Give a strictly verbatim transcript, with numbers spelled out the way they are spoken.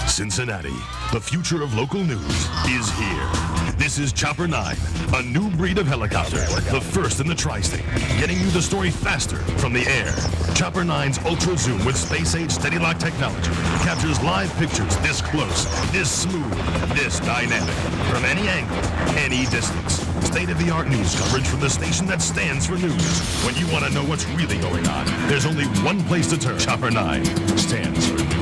Cincinnati, the future of local news, is here. This is Chopper nine, a new breed of helicopter, the first in the tri-state, getting you the story faster from the air. Chopper nine's Ultra Zoom with space-age steady-lock technology captures live pictures this close, this smooth, this dynamic, from any angle, any distance. State-of-the-art news coverage from the station that stands for news. When you want to know what's really going on, there's only one place to turn. Chopper nine stands for news.